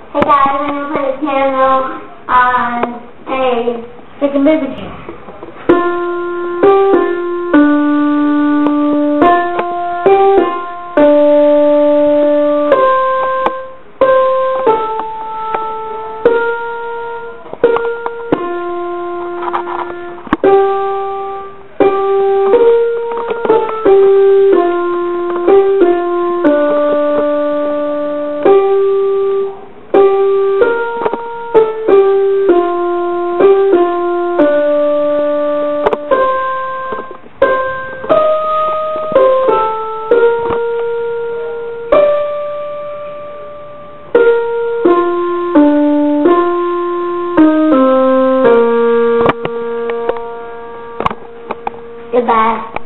Hey guys, I'm going to play the piano on a freaking movie chair. Goodbye.